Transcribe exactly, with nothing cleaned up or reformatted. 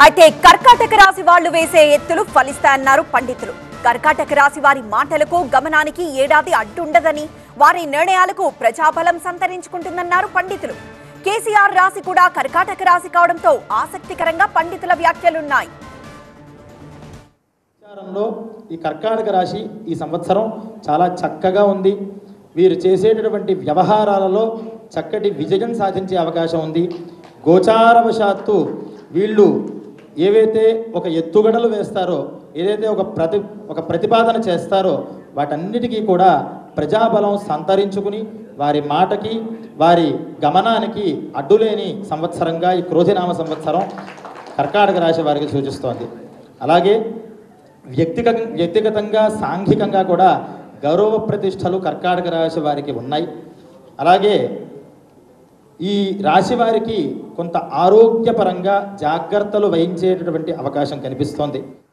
అయితే కర్కాటక రాశి వాళ్ళు వేసే ఎత్తులు ఫలిస్తాయన్నారు పండితులు. కర్కాటక రాశి వారి మాటలకు గమనానికి ఏడాది అడ్డుండదని, వారి నిర్ణయాలకు ప్రజాబలం సంతరించుకుంటుందన్నారు పండితులు. కేసీఆర్ రాశి కూడా కర్కాటక రాశి కావడంతో ఆసక్తికరంగా పండితుల వ్యాఖ్యలున్నాయి. ఈ కర్కాటక రాశి ఈ సంవత్సరం చాలా చక్కగా ఉంది. వీరు చేసేటటువంటి వ్యవహారాలలో చక్కటి విజయం సాధించే అవకాశం ఉంది. గోచారవశాత్తు వీళ్ళు ఏవైతే ఒక ఎత్తుగడలు వేస్తారో, ఏదైతే ఒక ప్రతి ఒక ప్రతిపాదన చేస్తారో వాటన్నిటికీ కూడా ప్రజాబలం సంతరించుకుని వారి మాటకి వారి గమనానికి అడ్డులేని సంవత్సరంగా ఈ క్రోధినామ సంవత్సరం కర్కాటక రాశి వారికి సూచిస్తోంది. అలాగే వ్యక్తిగ వ్యక్తిగతంగా సాంఘికంగా కూడా గౌరవ ప్రతిష్టలు కర్కాటక రాశి వారికి ఉన్నాయి. అలాగే ఈ రాశి వారికి కొంత ఆరోగ్యపరంగా జాగ్రత్తలు వహించేటటువంటి అవకాశం కనిపిస్తోంది.